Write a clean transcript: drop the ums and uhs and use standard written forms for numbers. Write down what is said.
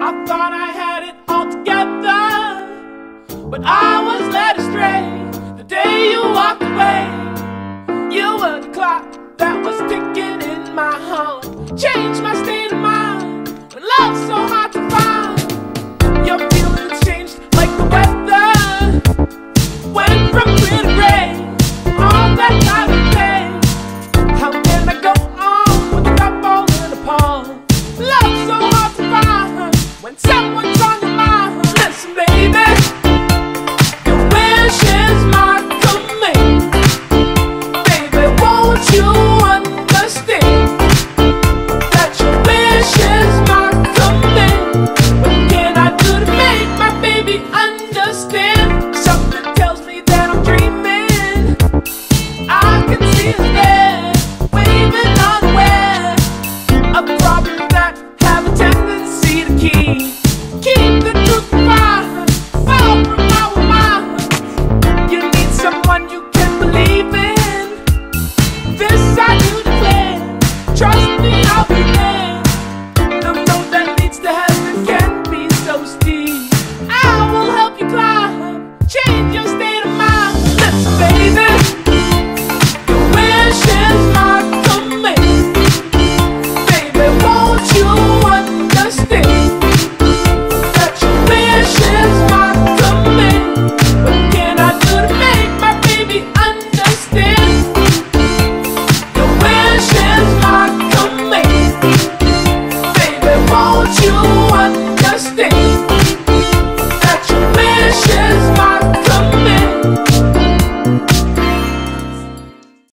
I thought I had it all together, but I was led astray the day you walked away. You were the clock that was ticking in my heart, changed my state